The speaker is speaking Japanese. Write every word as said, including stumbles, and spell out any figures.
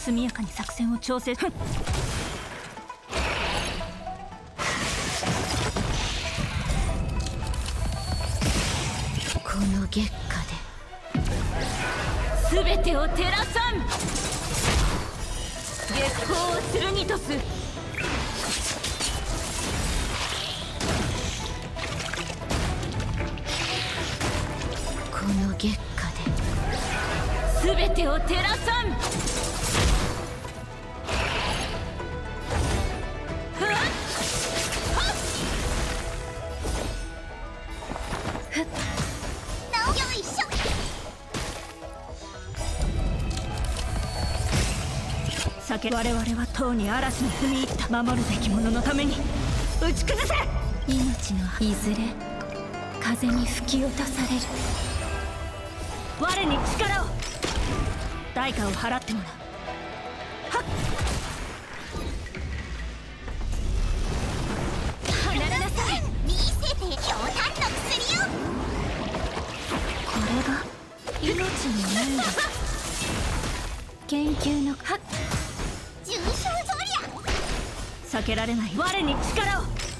速やかに作戦を調整。この月下で全てを照らさん。月光を剣とす。この月下で全てを照らさん。我々はとうに嵐に踏み入った。守るべき者のために打ち崩せ。命のいずれ風に吹き落とされる。我に力を。代価を払ってもらう。はっ。離れなさい。見せて強炭の薬よ。これが命の命だ。研究のはっ。避けられない。我に力を。